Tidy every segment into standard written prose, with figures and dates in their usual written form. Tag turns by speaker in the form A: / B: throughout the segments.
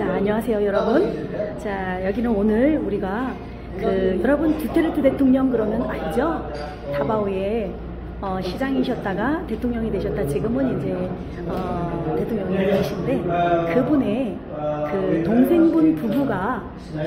A: 자, 안녕하세요 여러분. 자, 여기는 오늘 우리가 여러분 두테르테 대통령 그러면 알죠? 다바오의 시장이셨다가 대통령이 되셨다. 지금은 이제 대통령이 되신데 그분의 동생분 부부께서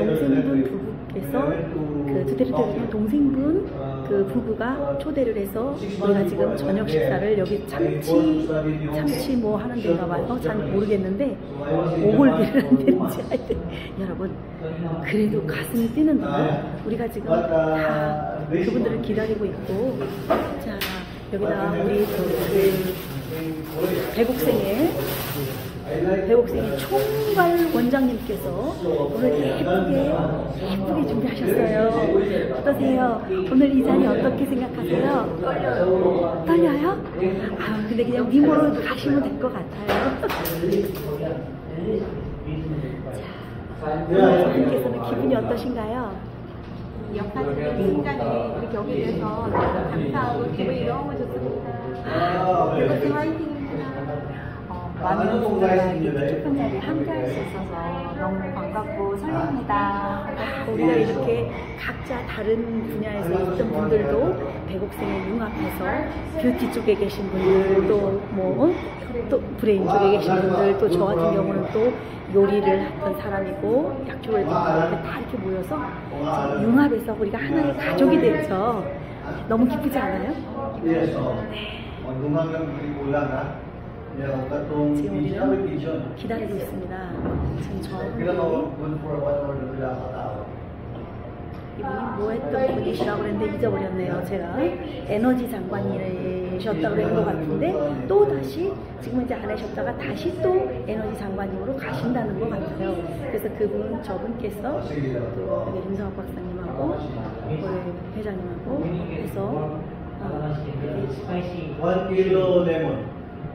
A: 두테르테 대통령 동생분 부부가 초대를 해서 우리가 지금 저녁 식사를 여기 참치 뭐 하는 데인가 봐요. 잘 모르겠는데 오골비를 한다는지 하여튼 여러분 그래도 가슴이 뛰는데 배우리가 지금 다 그분들을 기다리고 있고, 자 여기다 우리 배곡생의 총괄 원장님께서 오늘 예쁘게 준비하셨어요. 어떠세요? 오늘 이 자리 어떻게 생각하세요? 떨려요? 아 근데 그냥 미모로 가시면 될 것 같아요. 자, 선생님께서는 기분이 어떠신가요?
B: 역할의 생각에 이렇게 오게 돼서 감사하고 기분이 너무 좋습니다. 이것도 화이팅입니다. 많은 분들과 부족한 자리에 함께할 수 있어서 너무 반갑고 설렙니다.
A: 우리가 이렇게 각자 다른 분야에서 있던 분들도 배곡생에 융합해서 뷰티 쪽에 계신 분들, 또 브레인 쪽에 계신 분들, 또 저 같은 경우는 또 요리를 했던 사람이고 약초를 했던 사람들 다 이렇게 모여서 융합해서 우리가 하나의 가족이 됐죠. 너무 기쁘지 않아요? 네. 지금 우리는 기다리고 있습니다. 지금 저분이 이분이 뭐 했던 분이시라고 그랬는데 잊어버렸네요. 제가 에너지 장관이셨다고 그런 것 같은데 또 다시 지금 이제 안 하셨다가 다시 또 에너지 장관님으로 가신다는 것 같아요. 그래서 저분께서 또 임성학 박사님하고 우리 회장님하고 해서
C: 1 kilo lemon.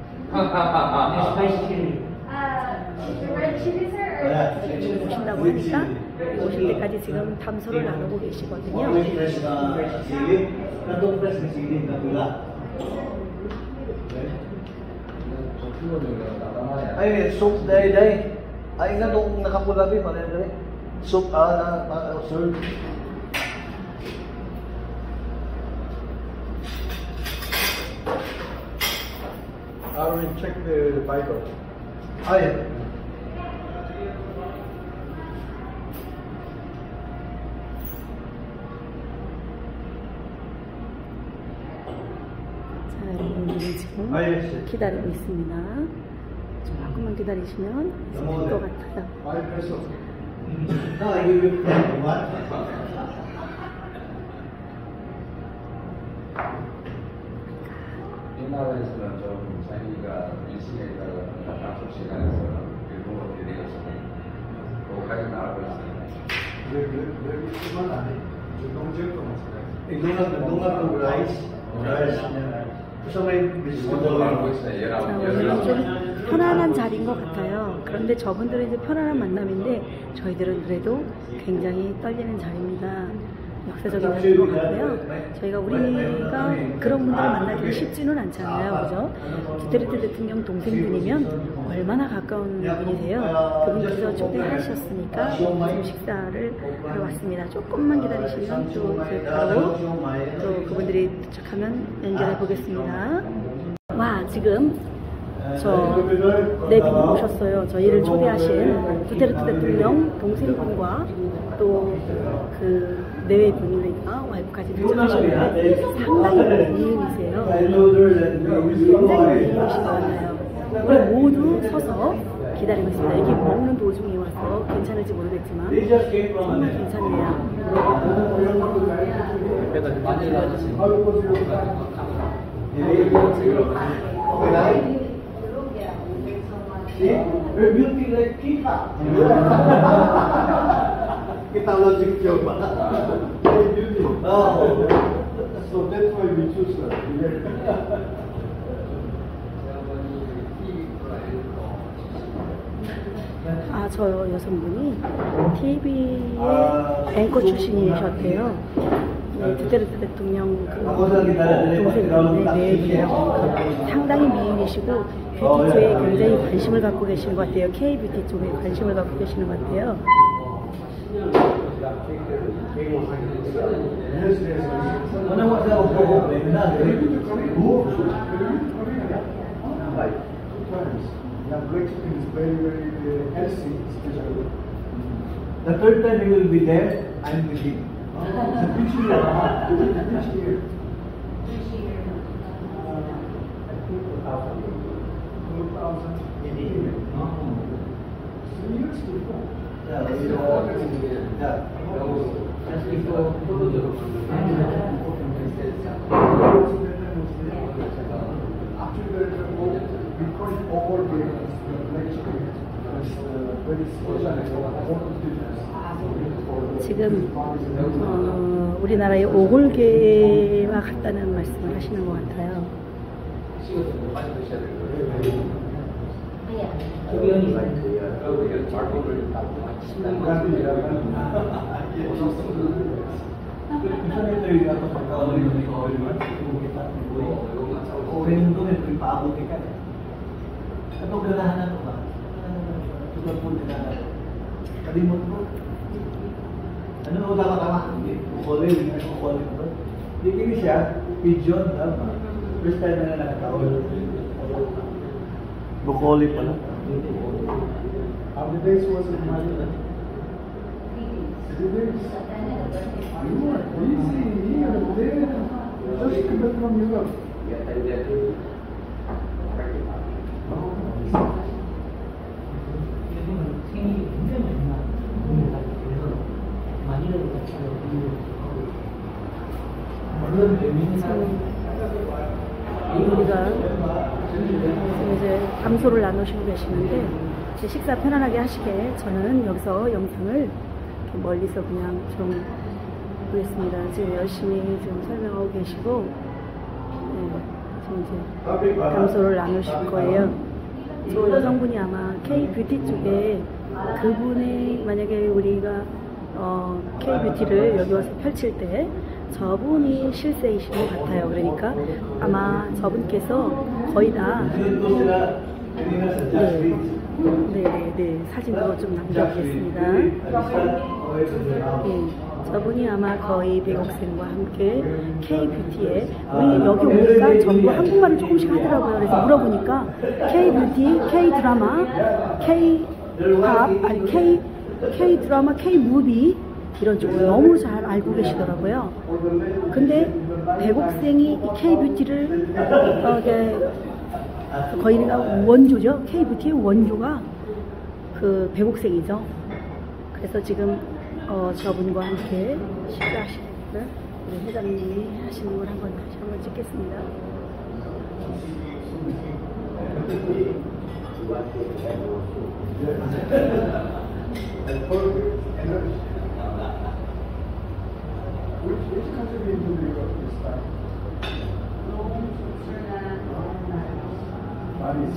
B: Spicy chili. Red chili, sir?
A: 오신다고 하니까 오실 때까지 지금 담소를 나누고 계시거든요.
C: Ay, soup day. Ay, nga nung nakapulabi, malay soup, sir. I will check the Bible. Yeah.
A: 자, 여러분들은 지금 기다리고 있습니다. 조금만 기다리시면 있을 것 같아요.
D: 옛날에서는 좀 자기가 일식에 있다가 약속 시간에서 일본으로 데려가서 거기까지 나가고 있어요.
A: 좀 편안한 자리인 것 같아요. 그런데 저분들은 이제 편안한 만남인데 저희들은 그래도 굉장히 떨리는 자리입니다. 역사적인 자리인 것 같고요. 우리가 그런 분들을 만나기 쉽지는 않잖아요. 그죠? 두테르테 대통령 동생분이면 얼마나 가까운 분이세요. 그분께서 초대하셨으니까 지금 식사를 하러 왔습니다. 조금만 기다리시면 또 바로 또 그분들이 도착하면 연결해 보겠습니다. 와, 지금 네빈이 오셨어요. 저희를 초대하신 두테르테 대통령 동생분과 또 내외 분이니까 와이프까지 도착하셨는데 상당히 미인이세요. 굉장히 미인이신 것 같아요. 우리 모두 서서 기다리고 있습니다. 이게 먹는 도중에 와서 괜찮을지 모르겠지만 정말 괜찮네요.
C: Kita logic coba. Oh, so that's why we choose her.
A: 저 여성분이 TV의 앵커 출신이셨대요. 두테르테 대통령 동생인데 내분이라고 상당히 미인이시고 뷰티 쪽에 굉장히 관심을 갖고 계시는 것 같아요. K-뷰티 쪽에 관심을 갖고 계시는 것 같아요.
C: The third time he will be there, I'm with him.
A: 지금 우리나라의 오골계와 같다는 말씀을 하시는 것 같아요.
C: Ano tama? Hindi. Hindi siya, pigeon, tama. First time na nakatawag. Bukoli pala.
E: How many days was it, Manila? 3 days. You are busy here, there. Just come back from Europe.
A: 우리가 이제 담소를 나누시고 계시는데 이제 식사 편안하게 하시게 저는 여기서 영상을 이렇게 멀리서 그냥 좀 보겠습니다. 지금 열심히 좀 설명하고 계시고 지금 이제 담소를 나누실 거예요. 저 여성분이 아마 K-뷰티 쪽에 그분의 만약에 우리가 K-뷰티를 여기 와서 펼칠 때 저분이 실세이신 것 같아요. 그러니까 아마 저분께서 거의 다 네, 사진도 좀 남겨보겠습니다. 네, 저분이 아마 거의 배곡생과 함께 K-뷰티에 우리 여기 오니까 전부 한국말을 조금씩 하더라고요. 그래서 물어보니까 K-뷰티, K-드라마, K-팝, 아니 K-드라마, K-무비 이런 쪽을 너무 잘 알고 계시더라고요. 근데 배곡생이 이 K-뷰티를 거의가 원조죠. K-뷰티의 원조가 그 배곡생이죠. 그래서 지금 저분과 함께 식사하시는 우리 회장님이 하시는 걸 한번 다시 한번 찍겠습니다.
E: Which country did you live at this time? Paris.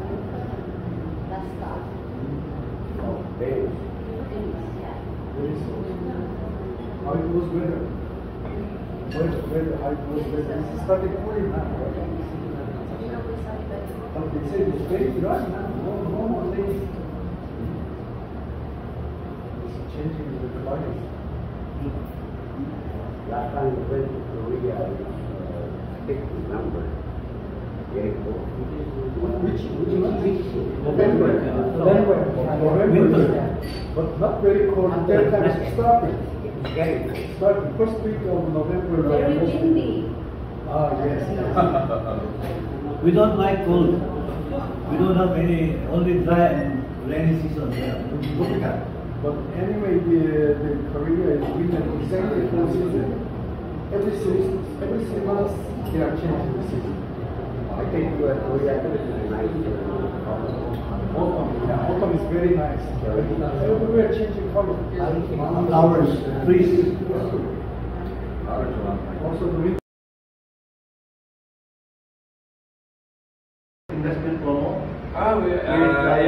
E: Oh, Paris. How it was weather? How it was weather? It started cooling now, right? But they said it's very dry now. No more days. It's changing with the climate.
F: Last time we went to Korea, I think November.
E: Which November. Winter. But not very cold. That time it started. Started first week of November.
B: Very windy.
E: Ah, yes.
C: We don't like cold. We don't have any, only dry and rainy season here.
E: But anyway, the Korea is winter exactly full season. Every 3 months they are changing the season.
F: I think Korea is nice.
E: Autumn is very nice. Everywhere changing color.
C: Flowers, trees.
E: Also the winter.
C: Investment promo.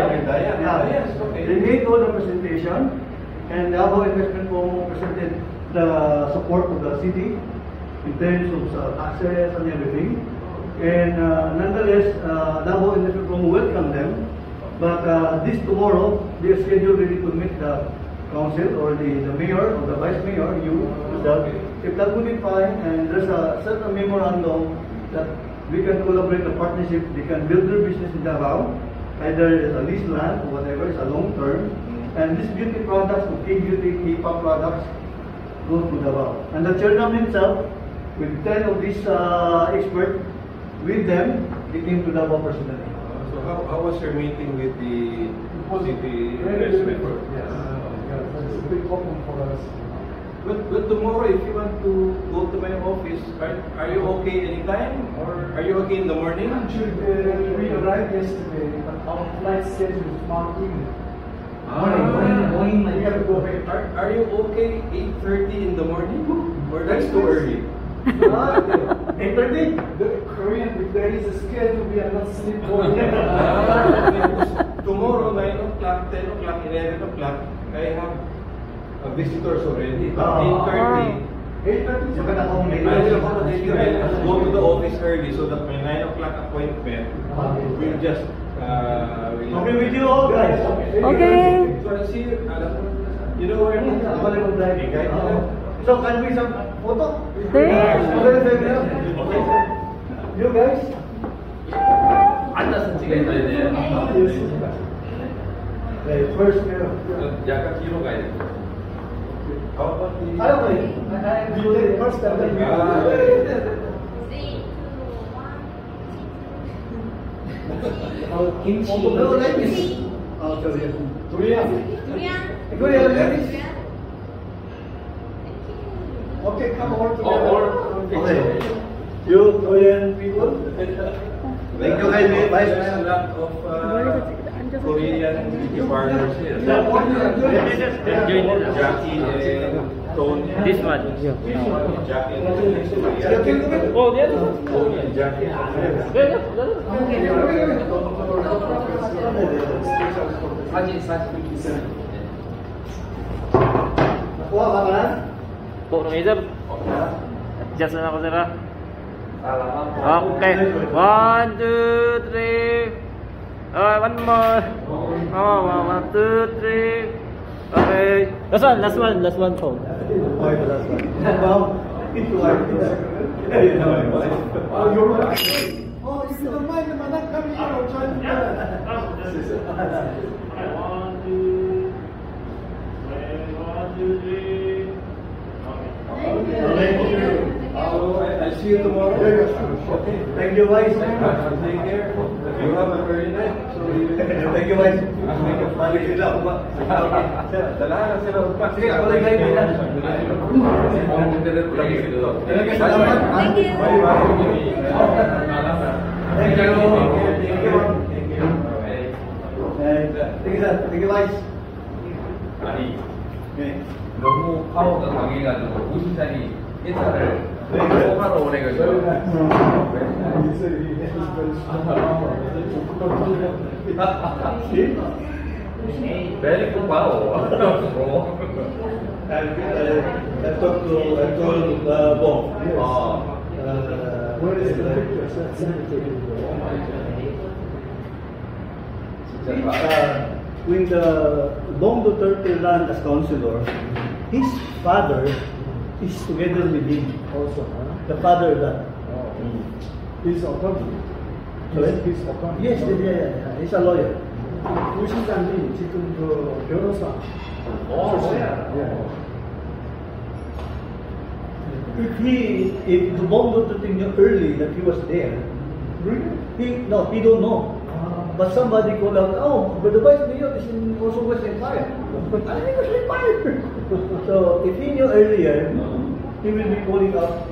D: Yes, okay.
C: They made all the presentation, and the Davao Investment promo presented the support of the city in terms of access and everything. And nonetheless, Davao Industrial Forum welcome them. But this tomorrow, they are scheduled really to meet the council or the mayor or the vice mayor, you, yourself. If that would be fine, and there's a certain memorandum that we can collaborate a partnership, they can build their business in Davao, either as a leased land or whatever, it's a long term. And these beauty products, K-beauty, K-pop products, go to Davao. And the chairman himself, with 10 of these experts, with them, he came to Davao personally.
G: So how was your meeting with the city president?
E: It's a big problem for us.
G: But tomorrow, if you want to go to my office, are you okay anytime? Or are you okay in the morning?
E: Actually, we arrived yesterday, but our flight schedule is tomorrow evening.
C: Morning.
E: We have to go back.
G: Are you okay 8:30 in the morning? Or that's too early?
C: 8:30?
E: The Korean, if there is a schedule, we are not sleepwalking.
G: Tomorrow, 9 o'clock, 10 o'clock, 11 o'clock, I have visitors already.
C: Ah.
G: 8:30.
E: 8:30.
C: You can accommodate.
G: I will accommodate you. I'll go to the office early so that my 9 o'clock appointment will just
C: Okay with you all guys.
A: Okay.
G: So I see you. You know where I'm
C: Available driving. So can we some photo?
A: There.
C: You guys?
D: 앉아서 찍어야 돼.
C: Okay, first mirror.
D: 약간 뒤로 가야 돼.
C: I will take first and then you.
A: 김치.
C: No, like this. Oh, sorry. Korean ladies.
E: Okay, come all together.
C: Okay. You Korean people. Thank you kindly, Vice
G: There's a
C: Mayor.
G: lot of Korean beauty parlors here. Jackie and Tony.
H: This one.
G: Jackie and
H: Oh, the other one.
G: Tony and Jackie.
C: Kuha ka ba?
H: Po, sir. Adjust na ako, sir. Okay. 1, 2, 3. One more. Oh, 1, 2, 3. Okay. Last one, Paul.
C: Okay, the last one. Wow. It's like
E: Oh, you're right. Oh, if you don't mind, I'm not coming here. I'll join together.
G: I'll see you tomorrow. Okay.
C: Thank you, Vice.
G: Take care. You have a very night.
C: Thank you, Vice. Balik sila ako ba?
G: Dalahan na sila.
C: Sige, ako lang kayo nila. Talaga salamat.
B: Thank you.
G: Bye-bye.
C: Thank you. Thank you. Thank you, sir. Thank you, Vice.
D: 아니
C: Okay.
D: 너무 파워가 강해가지고 무신장이 인사를 하러 오래가지고
E: You say he is very strong.
D: very good power.
C: I talked to Bob.
E: Where is the picture? Send it to you.
C: When the Bong Duterte ran as councilor, his father is together with him.
E: Also, huh?
C: The father that.
E: He's attorney.
C: Sorry?
E: He's attorney.
C: Yes, yeah. He's a lawyer.
E: 부시장이 지금 그 변호사. Yeah.
C: If the Bong Duterte knew early that he was there,
E: Really?
C: he don't know. But somebody called out, oh, but the vice mayor is also was retired. I think he was retired. So if he knew earlier, he will be calling out.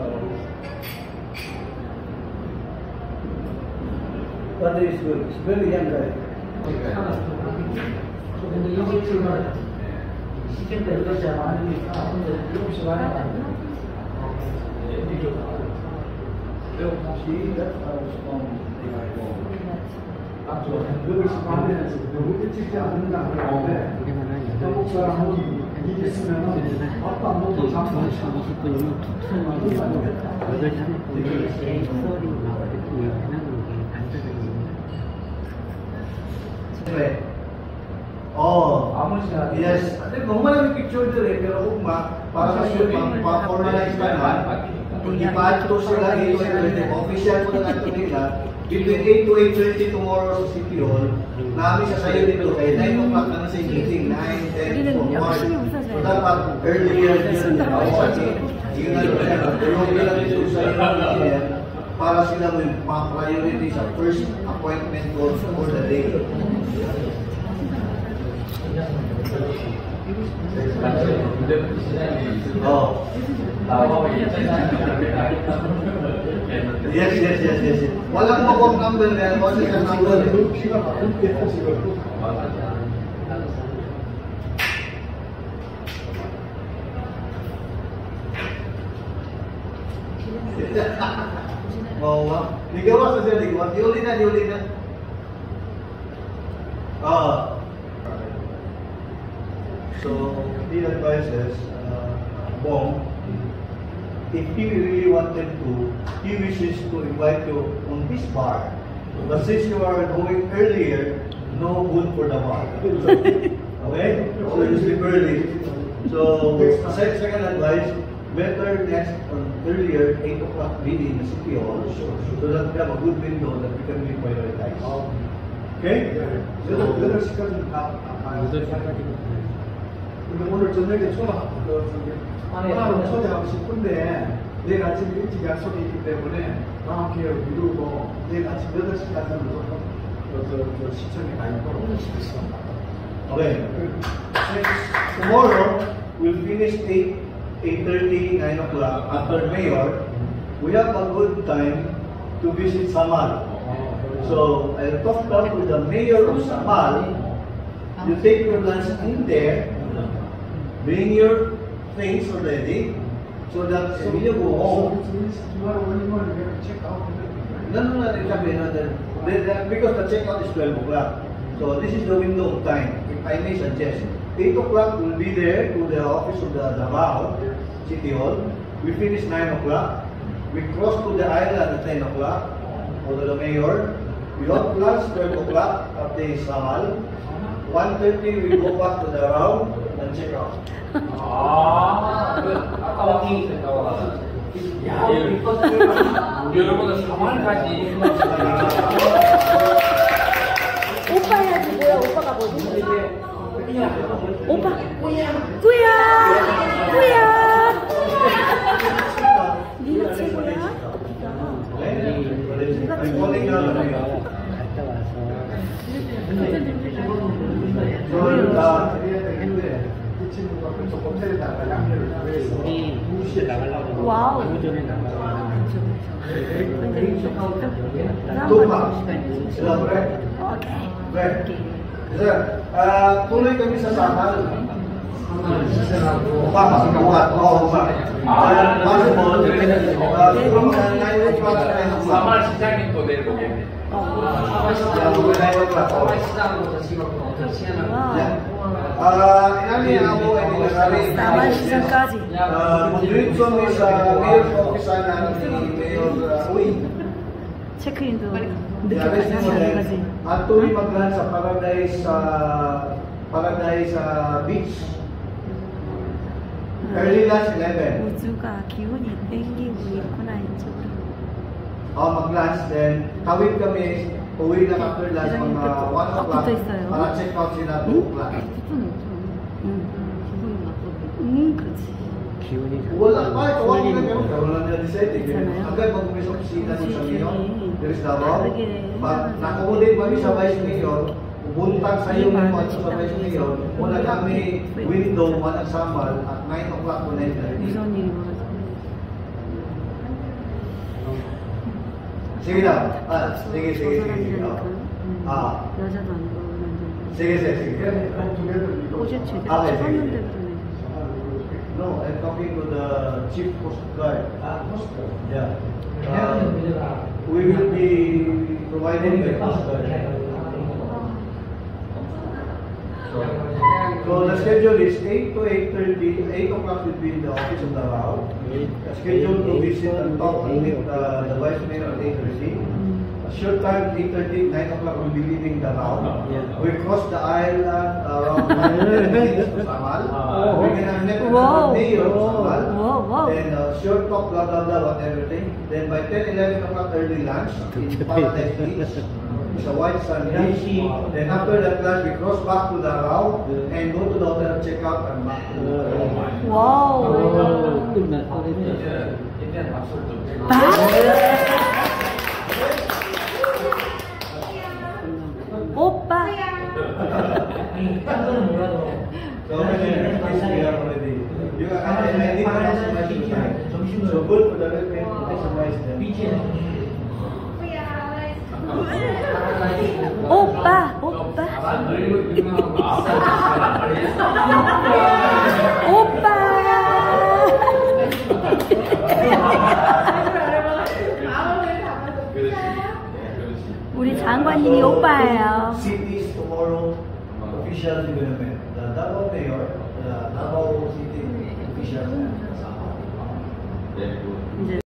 C: But he is good. He's very young guy.
I: 근데 이게 지금 시즌 때 이것이 많으니까 조금씩 하는 거 아니에요?
C: See, that's how strong they are.
E: 여기 시간에서 너무 일찍지 않는다 그러는데 한국 사람은 이게 쓰면은 아빠 먹고 잠깐
I: 20분이면 투투하고 8시 30분에 썰이 해나가는 게 단서적입니다.
C: Right. Oh, yes. Kung malamig picture dire, pero kung para sa shoot, ma-formalize ka na, kung ipato sila 8:20, official ko na ito nila, between 8 to 8:30 tomorrow sa City Hall, namin sa sayo dito, kaya 9 o'clock na sa meeting, 9, 10, so March. So dapat earlier yun, yun na yun, tulong nila dito sa engineer, para sila mo yung priority sa first appointment call for the day. Oh. Yes. Walang mo kong number na, wala ka number. Oh, ligawas na siya, ligawas. Diuli na. So, he advises Bong, if he really wanted to, he wishes to invite you on his bar. But since you are going earlier, no good for the bar. Okay? So you sleep early. So, second advice, better next on earlier 8 o'clock meeting in the City Hall so that we have a good window that we can be prioritized. Okay?
E: 8시까지 근데 오늘 저녁에 전화를 초대하고 싶은데 내일 아침 일찍 약속이 있기 때문에 다음 기회를 미루고 내일 아침 8시까지는 무조건 시청에 가 있도록 하겠습니다.
C: Okay. Tomorrow, we'll finish 8:30, 9 o'clock after Mayor. We have a good time to visit Samal. So, I'll talk with the Mayor of Samal. You take your lunch in there. Bring your things already, so that when you go home.
E: tomorrow early morning we have to check out.
C: No, because the checkout is 12 o'clock. So this is the window of time. If I may suggest, 8 o'clock we'll be there to the office of the Davao City Hall. We finish 9 o'clock. We cross to the island at 10 o'clock. Go to the mayor. We have lunch 12 o'clock at the Samal. 1:30 we go back to the round and check out.
D: 여러분은 3월까지
A: 오빠 해야지 뭐야 오빠가 뭐지? 오빠 꾸야 네가 최고야?
C: I'm calling you on the mayor.
E: 이 친구가 그쪽 호텔에다가 양념을 구해서 무시에 나가려고
A: 와우.
I: 아무 전에 나가려고
C: Sir, tuloy kami sa Samal. Bukas. Possible. From 9 o'clock.
D: 3월 시장님 또 내일 오겠네.
C: Inami ako ay nagsabi.
A: Samal 시장까지.
C: Modulation is Mayor's Office ni Mayor Uy.
A: 체크인도 늦게까지 하는 거지.
C: At tuloy mag-lunch sa Paradise Beach. Early lunch 11.
A: 우주가 기운이 땡기고 있구나 이쪽으로.
C: Mag-lunch then tawid kami, uwi na after lunch mga 1 o'clock
A: 붙어 있어요.
C: para check out sila 2 o'clock.
A: 그렇지.
I: 기운이
C: Wala pa, wala na decide. Agad mag-umpisa sa kusina sa Mayor, there is Davao. Pag na-accommodate kami sa Vice Mayor, buntag sa iyo mo at sa Vice Mayor, wala kami window, walang Samal at 9 o'clock to 9:30.
A: 무서운 일이 벌어져.
C: Sige na. Sige.
A: 여자도 안 보는데.
C: Sige.
A: 어제 제대로
C: 아, 네,
A: 찍었는데
C: No, I'm talking to the Chief Coast Guard. Coast Guard? Yeah. We will be providing the Coast Guard. So, So the schedule is 8 to 8:30. 8 o'clock will be in the office of Davao. Scheduled to visit and talk with the vice mayor at 8:30. A short time, 8:30, 9 o'clock we'll be leaving Davao. We cross the island around 10 minutes to Samal. We're gonna meet with the mayor of Samal. Then short talk, blah blah blah, what everything. Then by 10, 11 o'clock early lunch in Paradise Beach. It's a white sun beach. Then after that lunch, we cross back to Davao and go to the hotel, check out and back to the hotel.
A: 와우.
D: 이제는 박수 좀 치고.
A: 오빠.
I: 딴 몰라도
C: So we are already. You are I need to maximize the time. So good for the resident to maximize them.
A: 오빠. 오빠. 오빠. 우리 장관님이 오빠예요.
C: Cities tomorrow, officials are going to meet. The Davao Mayor, the Davao City officials.
D: 네, 그